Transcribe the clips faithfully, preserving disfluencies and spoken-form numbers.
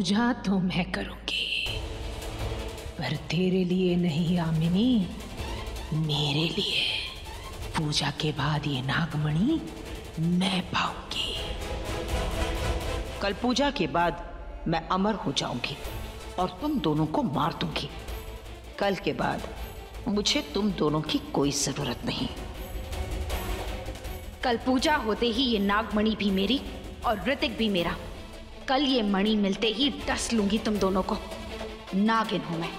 पूजा तो मैं करूंगी, पर तेरे लिए नहीं यामिनी, मेरे लिए। पूजा के बाद ये नागमणि मैं पाऊंगी। कल पूजा के बाद मैं अमर हो जाऊंगी और तुम दोनों को मार दूंगी। कल के बाद मुझे तुम दोनों की कोई जरूरत नहीं। कल पूजा होते ही ये नागमणि भी मेरी और ऋतिक भी मेरा। कल ये मणि मिलते ही डस लूंगी तुम दोनों को। नागिन हूं मैं।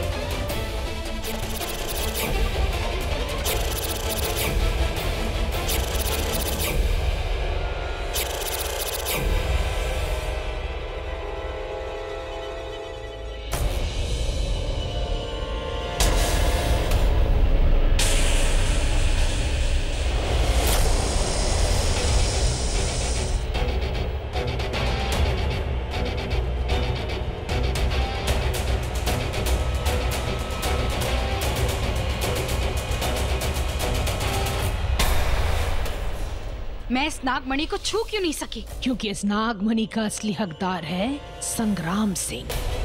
मैं इस नागमणि को छू क्यों नहीं सकी? क्योंकि इस नागमणि का असली हकदार है संग्राम सिंह।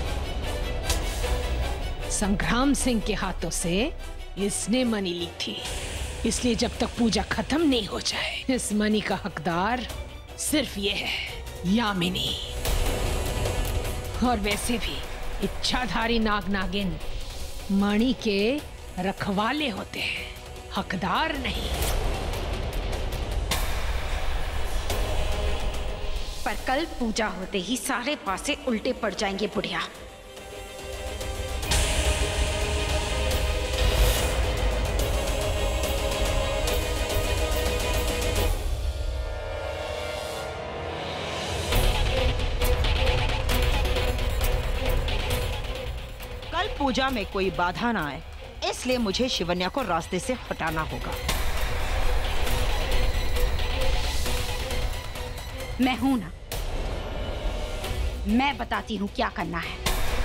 संग्राम सिंह के हाथों से इसने मणि ली थी, इसलिए जब तक पूजा खत्म नहीं हो जाए इस मणि का हकदार सिर्फ ये है, यामिनी। और वैसे भी इच्छाधारी नाग नागिन मणि के रखवाले होते हैं, हकदार नहीं। पर कल पूजा होते ही सारे पासे उल्टे पड़ जाएंगे बुढ़िया। कल पूजा में कोई बाधा ना आए, इसलिए मुझे शिवन्या को रास्ते से हटाना होगा। मैं हूं ना, मैं बताती हूं क्या करना है।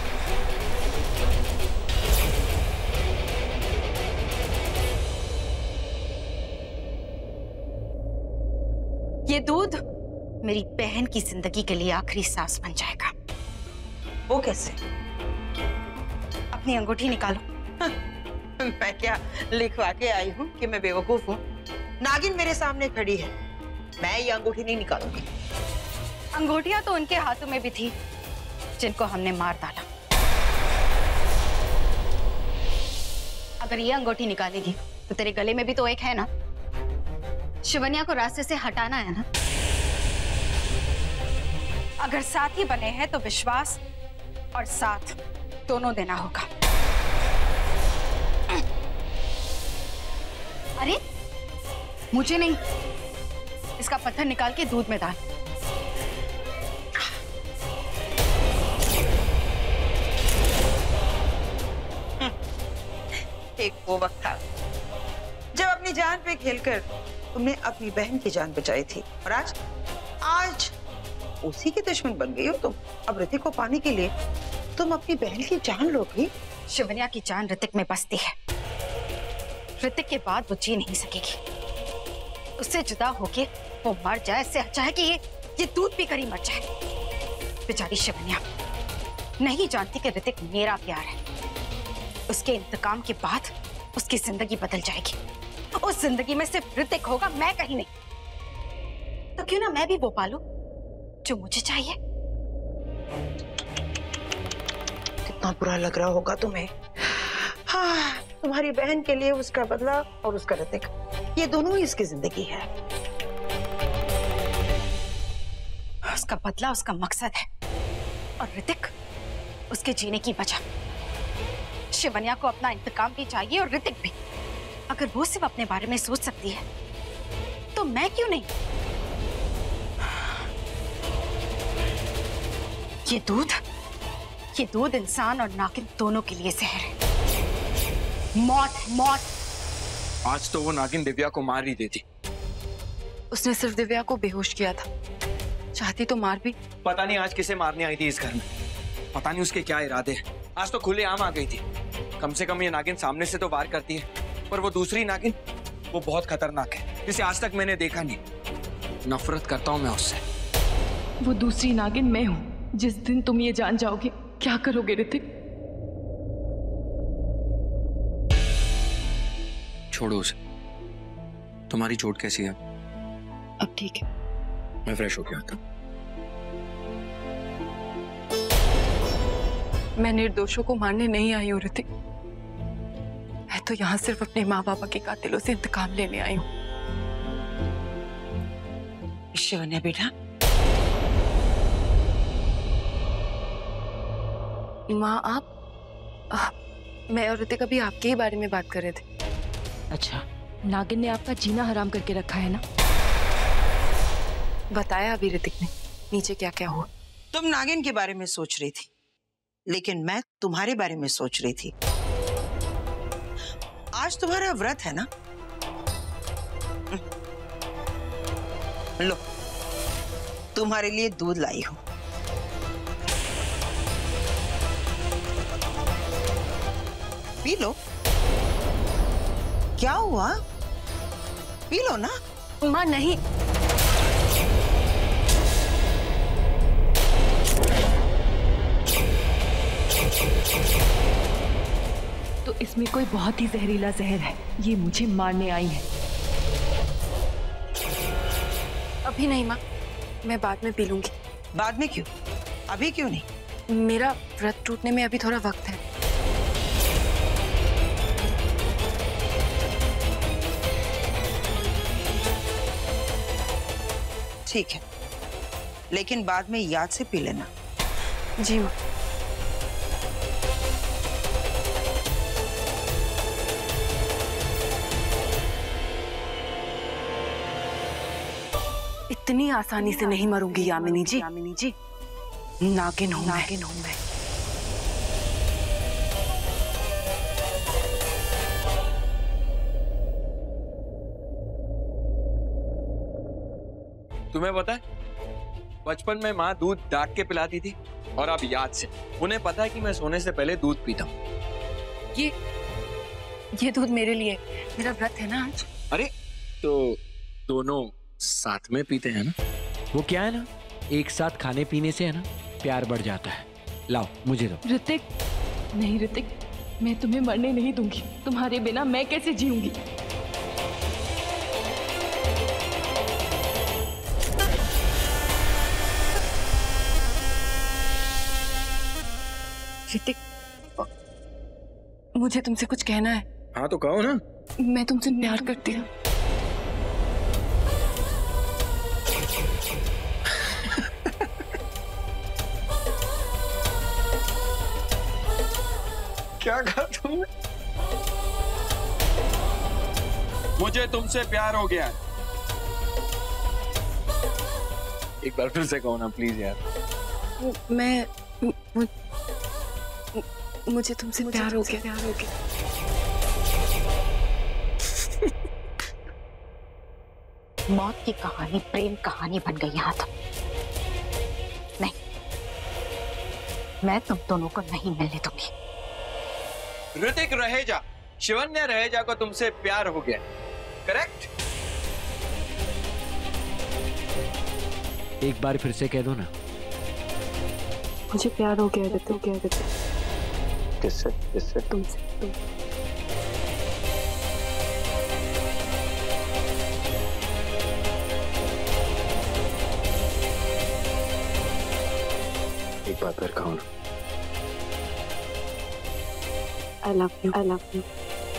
ये दूध मेरी बहन की जिंदगी के लिए आखिरी सांस बन जाएगा। वो कैसे? अपनी अंगूठी निकालो। मैं क्या लिखवा के आई हूँ कि मैं बेवकूफ हूँ? नागिन मेरे सामने खड़ी है, मैं ये अंगूठी नहीं निकालूंगी। अंगूठियां तो उनके हाथों में भी थी जिनको हमने मार डाला। अगर ये अंगूठी निकालेगी तो तेरे गले में भी तो एक है ना। शिवन्या को रास्ते से हटाना है ना। अगर साथ ही बने हैं तो विश्वास और साथ दोनों देना होगा। अरे मुझे नहीं, इसका पत्थर निकाल के दूध में डाल। एक वो वक्त था जब अपनी जान पे खेलकर तुमने अपनी बहन की जान बचाई थी, और आज आज उसी की दुश्मन बन गई हो तुम। अब ऋतिक को पाने के लिए तुम अपनी बहन की जान लोगी। शिवन्या की जान ऋतिक में बसती है। ऋतिक के बाद वो जी नहीं सकेगी। उससे जुदा होके वो मर जाए, इससे अच्छा है कि ये ये दूध पी कर ही मर जाए। बेचारी शिवन्या नहीं जानती कि ऋतिक मेरा प्यार है। उसके इंतकाम के बाद उसकी जिंदगी बदल जाएगी। उस जिंदगी में सिर्फ ऋतिक होगा, मैं कहीं नहीं। तो क्यों ना मैं भी वो पालूं जो मुझे चाहिए। कितना बुरा लग रहा होगा तुम्हें। हाँ, तुम्हारी बहन के लिए उसका बदला और उसका ऋतिक, ये दोनों ही इसकी जिंदगी है। उसका बदला उसका मकसद है और ऋतिक उसके जीने की वजह। शिवन्या को अपना इंतकाम भी चाहिए और ऋतिक भी। अगर वो सिर्फ अपने बारे में सोच सकती है तो मैं क्यों नहीं। ये दूध ये दूध इंसान और नागिन दोनों के लिए जहर है। मौत मौत। आज तो वो नागिन दिव्या को मार ही देती। उसने सिर्फ दिव्या को बेहोश किया था, चाहती तो मार भी। पता नहीं आज किसे मारने आई थी इस घर में, पता नहीं उसके क्या इरादे हैं। आज तो खुलेआम आ गई थी। कम से कम ये नागिन सामने से तो वार करती है, पर वो दूसरी नागिन वो बहुत खतरनाक है, जिसे आज तक मैंने देखा नहीं। नफरत करता हूं मैं उससे। वो दूसरी नागिन मैं हूं। जिस दिन तुम ये जान जाओगे क्या करोगे ऋतिक? छोड़ो उसे। तुम्हारी चोट कैसी है? अब ठीक है। मैं फ्रेश होके आता हूँ। मैं निर्दोषों को मारने नहीं आई हूँ ऋतिक। मैं तो यहाँ सिर्फ अपने माँ बाप के कातिलों से इंतकाम लेने आई हूँ। शिवन्या बेटा, माँ आप आ, मैं और ऋतिक अभी आपके ही बारे में बात कर रहे थे। अच्छा, नागिन ने आपका जीना हराम करके रखा है ना? बताया अभी ऋतिक ने नीचे क्या क्या हुआ। तुम नागिन के बारे में सोच रही थी, लेकिन मैं तुम्हारे बारे में सोच रही थी। आज तुम्हारा व्रत है ना? लो, तुम्हारे लिए दूध लाई हूं। पी लो। क्या हुआ? पी लो ना। माँ नहीं। तो इसमें कोई बहुत ही जहरीला जहर है। ये मुझे मारने आई है। अभी नहीं माँ, मैं बाद में पी लूंगी। बाद में क्यों? अभी क्यों नहीं? मेरा व्रत टूटने में अभी थोड़ा वक्त है। ठीक है, लेकिन बाद में याद से पी लेना। जी माँ। इतनी आसानी से नहीं मरूंगी यामिनी जी। यामिनी जी, नागिन हूं नागिन हूं मैं। तुम्हें पता है, बचपन में माँ दूध डाक के पिलाती थी और अब याद से। उन्हें पता है कि मैं सोने से पहले दूध पीता हूँ। ये ये दूध मेरे लिए, मेरा व्रत है ना आज। अरे तो दोनों साथ में पीते हैं ना? वो क्या है ना, एक साथ खाने पीने से है ना प्यार बढ़ जाता है। लाओ मुझे दो। ऋतिक, नहीं ऋतिक, मैं तुम्हें मरने नहीं दूंगी। तुम्हारे बिना मैं कैसे जीऊंगी? ऋतिक, मुझे तुमसे कुछ कहना है। हाँ तो कहो ना। मैं तुमसे प्यार करती हूँ। क्या कहा तुमने? मुझे तुमसे प्यार हो गया। एक बार फिर से कहो ना प्लीज यार। मैं मु, मुझे तुमसे प्यार हो गया। प्यार हो गया। मौत की कहानी प्रेम कहानी बन गई यहाँ तो। नहीं, मैं तुम दोनों को नहीं मिलने दूंगी। ऋतिक रहेजा, शिवन्या रहेजा को तुमसे प्यार हो गया, करेक्ट? एक बार फिर से कह दो ना। मुझे प्यार हो गया ऋतिक। क्या ऋतिक? किससे? किससे? तुमसे। तुम एक बात फिर कहो ना। I love you. I love you.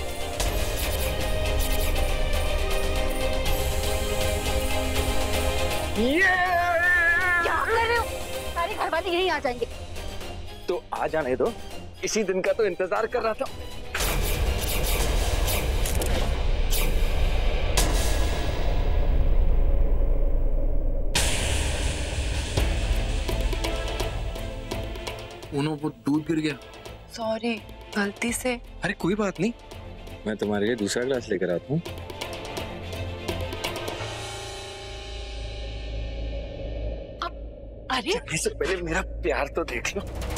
क्या कर रहे हो? सारे घर वाले यहीं आ जाएंगे। तो आ जाने दो, इसी दिन का तो इंतजार कर रहा था। उन्हों वो दूध गिर गया। सॉरी, गलती से। अरे कोई बात नहीं, मैं तुम्हारे लिए दूसरा ग्लास लेकर आता हूँ। अरे इससे पहले मेरा प्यार तो देख लो।